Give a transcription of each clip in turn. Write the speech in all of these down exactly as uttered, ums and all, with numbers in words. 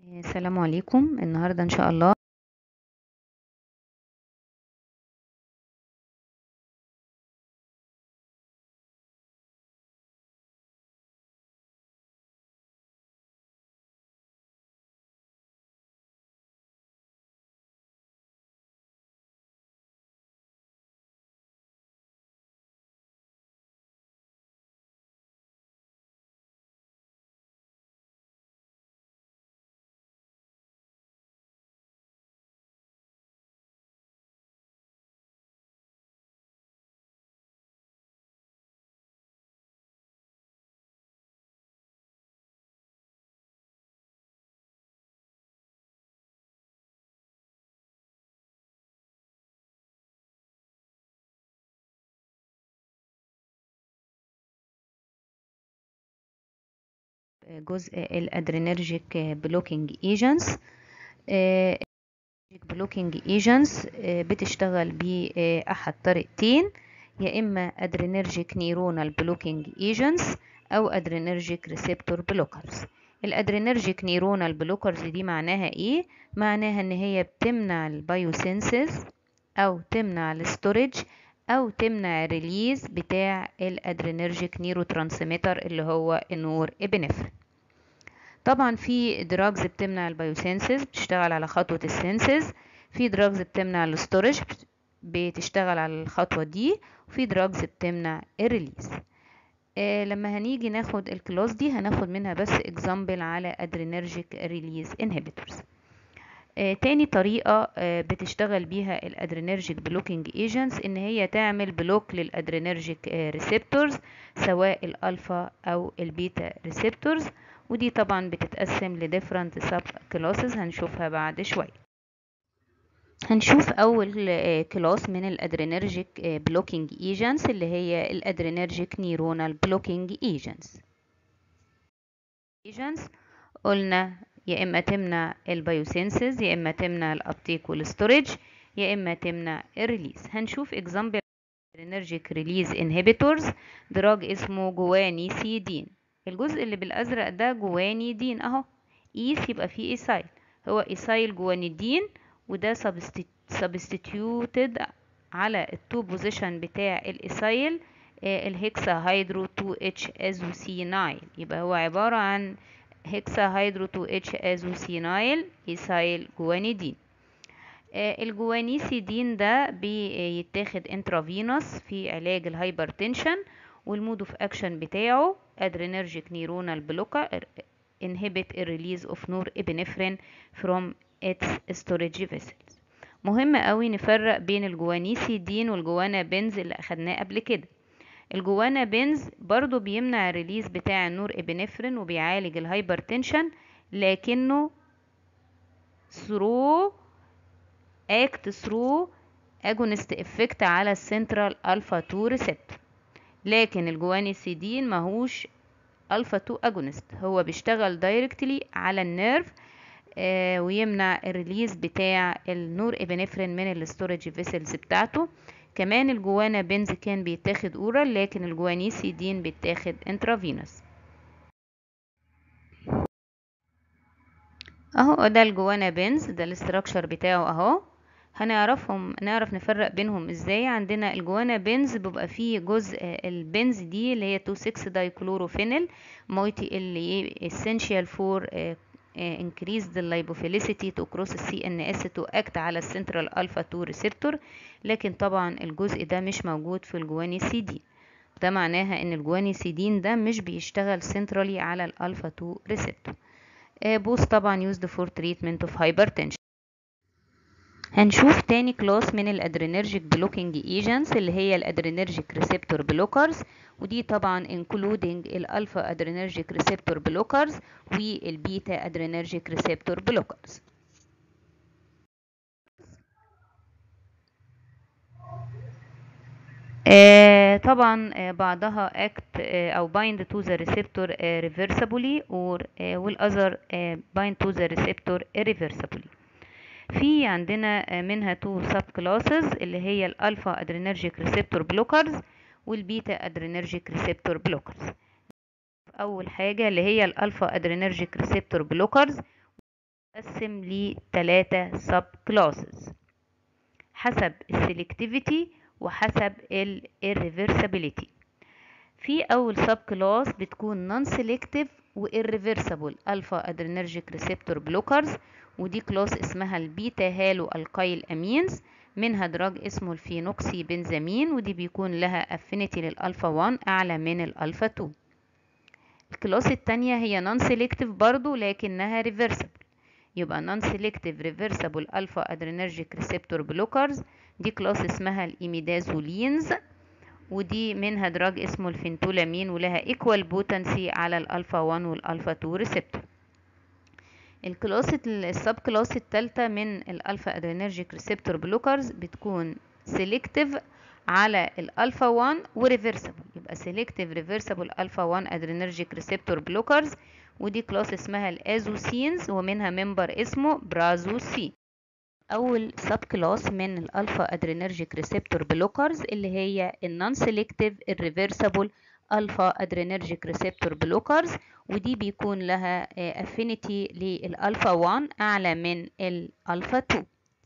السلام عليكم. النهاردة إن شاء الله جزء الادرينرجيك بلوكينج ايجنتس. بلوكينج ايجنتس بتشتغل بأحد طريقتين، يا اما ادرينرجيك نيورونال بلوكينج ايجنتس او ادرينرجيك ريسبتور بلوكرز. الادرينرجيك نيورونال بلوكرز دي معناها ايه؟ معناها ان هي بتمنع البايوسينسز او تمنع الستورج او تمنع الريليز بتاع الادرينرجيك نيرو ترانسميتر اللي هو النور ابنفرين. طبعا في دراجز بتمنع البايوسينسز بتشتغل على خطوة السينسز، في دراجز بتمنع الستورج بتشتغل على الخطوة دي، وفي دراجز بتمنع الريليز. آه لما هنيجي ناخد الكلاس دي هناخد منها بس اكزامبل على ادرينرجيك ريليز انهبيتورز. آه تاني طريقة آه بتشتغل بيها الادرينرجيك بلوكينج ايجنتس ان هي تعمل بلوك للادرينرجيك آه ريسبتورز، سواء الالفا او البيتا ريسبتورز، ودي طبعا بتتقسم لديفرنت سب كلاسز هنشوفها بعد شوية. هنشوف اول كلاس من الادرينرجيك بلوكينج ايجنتس اللي هي الادرينرجيك نيورونال بلوكينج ايجنتس. ايجنتس قلنا يا اما تمنع البايوسينسز، يا اما تمنع الابتيك والستورج، يا اما تمنع الريليز. هنشوف اكزامبل adrenergic release inhibitors. دراج اسمه جوانيسيدين. الجزء اللي بالازرق ده جوانيدين اهو، ايس يبقى فيه ايسايل، هو ايسايل جوانيدين، وده substituted على التو بوزيشن بتاع الايسايل الهكسا هيدرو تو اتش ازوسينايل، يبقى هو عبارة عن هكسا هيدرو تو اتش ازوسينايل ايسايل جوانيدين. الجوانيسيدين ده بيتاخد انترافينوس في علاج الهايبرتنشن، والمود اوف اكشن بتاعه ادرينرجيك نيورونال بلوكر inhibit the release of norepinephrine from its storage vessels. مهم قوي نفرق بين الجوانيسيدين والجوانا بنز اللي اخدناه قبل كده. الجوانا بنز برضو بيمنع الريليز بتاع النور ابنفرين وبيعالج الهايبرتنشن، لكنه through act through agonist effect على السنترال الفا اتنين ريسبتور. لكن الجوانيسيدين ماهوش الفا اتنين اجونست، هو بيشتغل دايركتلي على النيرف آه ويمنع الريليز بتاع النور ابنفرين من الاستورج فيسلز بتاعته. كمان الجوانا بنز كان بيتاخد اورال، لكن الجوانيسيدين بيتاخد انترافينوس. اهو ده الجوانا بنز، ده الاستراكشر بتاعه اهو. هنعرفهم نعرف نفرق بينهم ازاي. عندنا الجوانا بنز بيبقى فيه جزء البنز دي اللي هي اتنين ستة دايكلوروفينيل مويتي اللي essential for increase the lipophilicity to cross السي ان اس to act على السنترال الفا اتنين ريسبتور، لكن طبعا الجزء ده مش موجود في الجوانيسيدين. ده معناها ان الجوانيسيدين ده مش بيشتغل سنترالي على الالفا اتنين ريسبتور. بوث طبعا used for treatment of hypertension. هنشوف تاني كلاس من الادرينرجيك بلوكينج ايجنتس اللي هي الادرينرجيك ريسبتور بلوكرز، ودي طبعا including الالفا ادرينرجيك ريسبتور بلوكرز والبيتا ادرينرجيك ريسبتور بلوكرز. آه طبعا آه بعضها act آه او bind to the receptor آه reversibly or آه والاذر آه bind to the receptor irreversibly. في عندنا منها تو سب كلاسز اللي هي الالفا ادرينرجيك ريسبتور بلوكرز والبيتا ادرينرجيك ريسبتور بلوكرز. اول حاجه اللي هي الالفا ادرينرجيك ريسبتور بلوكرز قسم لثلاثة سب كلاسز حسب السلكتيفيتي وحسب الريفرسابيليتي. في اول سب كلاس بتكون نون سيلكتيف وإيرفيرسبل الفا ادرينرجيك ريسبتور بلوكرز، ودي كلاس اسمها البيتا هالو الكايل امينز، منها دراج اسمه الفينوكسي بنزامين، ودي بيكون لها افينيتي للالفا واحد اعلى من الالفا اتنين. الكلاس التانية هي نون سيلكتيف برضو لكنها ريفرسبل، يبقى نون سيلكتيف ريفرسبل الفا ادرينرجيك ريسبتور بلوكرز، دي كلاس اسمها الايميدازولينز، ودي منها دراج اسمه الفينتولامين ولها ايكوال بوتنسي على الالفا واحد والالفا اتنين ريسبتور. الكلاس السب كلاس الثالثه من الالفا ادرينرجيك ريسبتور بلوكرز بتكون سيلكتيف على الالفا واحد وريفرسبل، يبقى سيلكتيف ريفرسبل الفا واحد ادرينرجيك ريسبتور بلوكرز، ودي كلاس اسمها الازوسينز ومنها ممبر اسمه برازوسين. اول سب كلاس من الالفا ادرينرجيك ريسبتور بلوكرز اللي هي النون سيلكتيف الريفرسبل الفا ادرينرجيك ريسبتور بلوكرز، ودي بيكون لها افينيتي للالفا واحد اعلى من الالفا اتنين.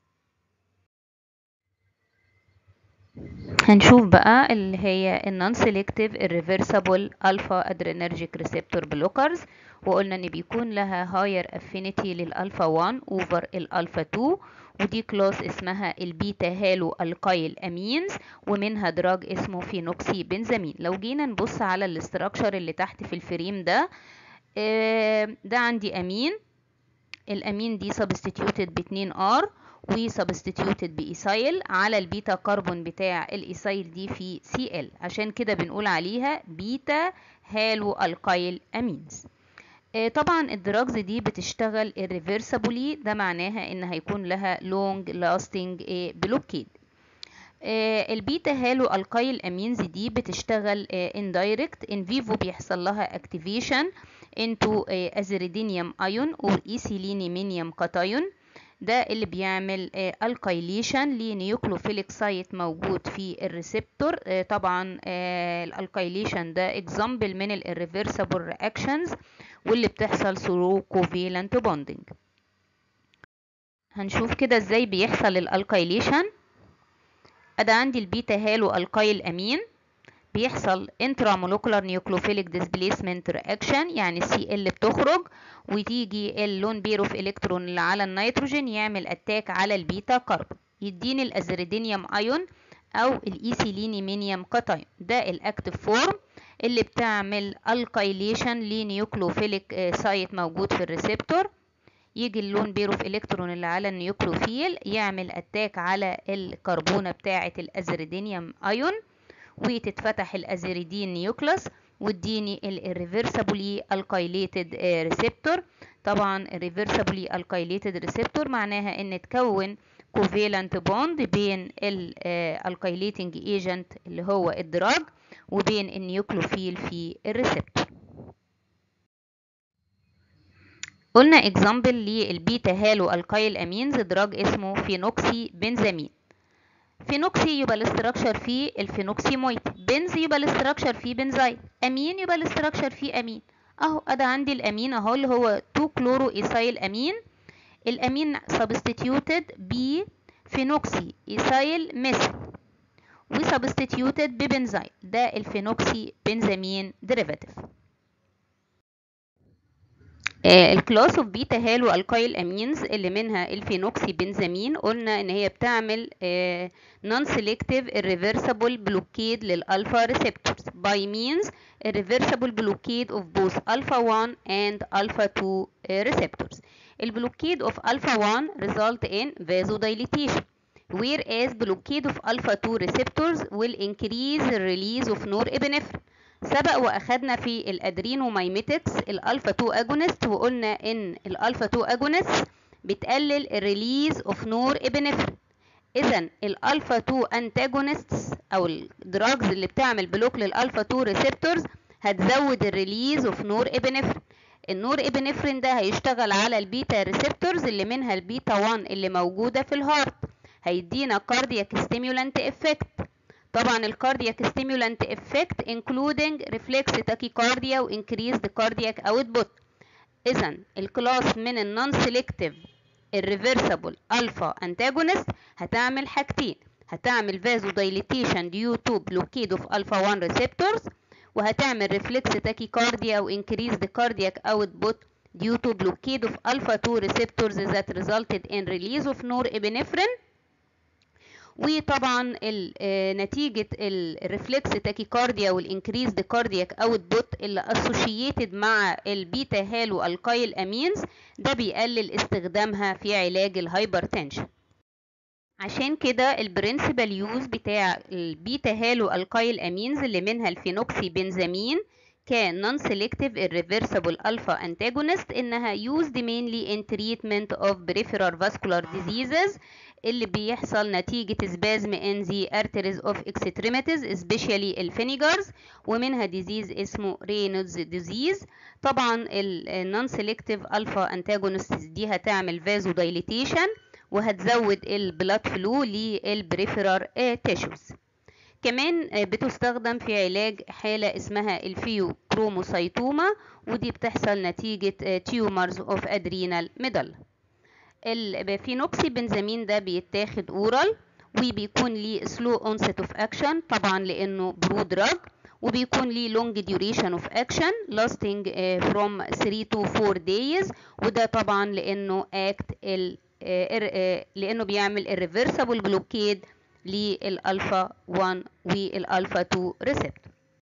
هنشوف بقى اللي هي النون سيلكتيف الريفرسبل الفا ادرينرجيك ريسبتور بلوكرز، وقلنا ان بيكون لها هاير افينيتي للالفا واحد اوفر الالفا اتنين، ودي كلاس اسمها البيتا هالو الكايل امينز، ومنها دراج اسمه فينوكسي بنزامين. لو جينا نبص على الاستراكشر اللي تحت في الفريم ده، ده عندي امين، الامين دي سبستيتيوتد ب اتنين ار وسبستيتيوتد بايسايل على البيتا كربون بتاع الايسايل دي في سي ال، عشان كده بنقول عليها بيتا هالو الكايل امينز. طبعا الدراجز دي بتشتغل irreversibly، ده معناها ان هيكون لها long lasting blockade. البيتا هالو الكايل امينز دي بتشتغل indirect in vivo، بيحصل لها activation into azridinium ion or ethylene cation، ده اللي بيعمل الكايليشن لنيوكلوفيليك سايت موجود في الريسبتور. طبعا الالكايليشن ده اكزامبل من الريفرسبل رياكشنز واللي بتحصل ثرو كوفالنت بوندنج. هنشوف كده ازاي بيحصل الالكايليشن. ادي عندي البيتا هالو الكايل امين، بيحصل انترامولوكولار نيوكلوفيليك ديسبليسمنت رياكشن، يعني السي ال بتخرج وتيجي اللون بير اوف الكترون اللي على النيتروجين يعمل اتاك على البيتا كربون، يديني الازريدينيوم ايون او الايثيلينيمينيوم كاتايون، ده الاكتيف فورم اللي بتعمل الكايليشن لنيوكلوفيليك سايت موجود في الريسبتور. يجي اللون بير اوف الكترون اللي على النيوكلوفيل يعمل اتاك على الكربونه بتاعه الازريدينيوم ايون، وتتفتح الازيريدين نيوكلاس واديني الريفرسبلي الكايليتد ريسبتور. طبعا الريفرسبلي الكايليتد ريسبتور معناها ان تكون كوفالنت بوند بين الكايليتنج ايجنت اللي هو الدراج وبين النيوكلوفيل في الريسبتور. قلنا اكزامبل للبيتا هالو الكايل امينز دراج اسمه فينوكسي بنزامين. فينوكسي يبقى الاستراكشر فيه الفينوكسيمويد، بنز يبقى الاستراكشر فيه بنزايل، امين يبقى الاستراكشر فيه امين. اهو ادي عندي الامين اهو اللي هو تو كلورو ايسايل امين، الامين سبستيتيوتد ب فينوكسي ايسايل ميثيل وسبستيتيوتد ببنزايل، ده الفينوكسي بنزامين ديريفاتيف. الكلاس اوف بيتا هالو الكايل امينز اللي منها الفينوكسي بنزامين، قلنا ان هي بتعمل نون سيلكتيف irreversible blockade للالفا ريسبتورز by means irreversible blockade of both alpha one and alpha two receptors. البلوكيد of alpha one result in vasodilation, whereas blockade of alpha two receptors will increase the release of norepinephrine. سبق واخدنا في الادرينومايميتكس الالفا اتنين اجونست، وقلنا ان الالفا اتنين اجونست بتقلل الريليز اوف نور ابنفرين. اذا الالفا اتنين انتاجونست او الدراجز اللي بتعمل بلوك للالفا اتنين ريسبتورز هتزود الريليز اوف نور ابنفرين. النور ابنفرين ده هيشتغل على البيتا ريسبتورز اللي منها البيتا واحد اللي موجوده في الهارت، هيدينا كاردياك ستيمولانت افكت. طبعا الكاردياك ستيمولانت افكت including reflex tachycardia و increased cardiac output. اذا الكلاس من النون سيلكتيف الريفرسبل الفا انتاجونست هتعمل حاجتين، هتعمل فازو دايليتيشن ديو تو بلوكيد اوف الفا واحد ريسبتورز، وهتعمل ريفلكس تاكيكارديا او increased cardiac output due to blockade of alpha two receptors that resulted in release of norepinephrine. وطبعا نتيجة الريفلكس تاكيكارديا والانكريزد كاردياك اوتبوت اللي اسوشيتد مع البيتا هالو الكايل امينز ده بيقلل استخدامها في علاج الهايبرتنشن. عشان كده البرنسبل يوز بتاع البيتا هالو الكايل امينز اللي منها الفينوكسي بنزامين كان non selective irreversible alpha antagonist انها used mainly in treatment of peripheral vascular diseases اللي بيحصل نتيجة spasm in the arteries of extremities especially الفينيجرز، ومنها disease اسمه Raynaud's disease. طبعا ال non selective alpha antagonists دي هتعمل vasodilation وهتزود البلاد فلو للبريفرال تيشوز. كمان بتستخدم في علاج حالة اسمها الفيو كروموسايتوما، ودي بتحصل نتيجة تيومرز اوف ادرينال ميدل. الفينوكسي بنزامين ده بيتاخد اورال وبيكون ليه سلو اونست اوف اكشن طبعا لانه برو دراج، وبيكون ليه لونج ديوريشن اوف اكشن لاستنج فروم ثري تو فور دايز، وده طبعا لانه اكت ال لانه بيعمل الريفرسبل بلوكيد للالفا واحد والالفا اتنين ريسبتور.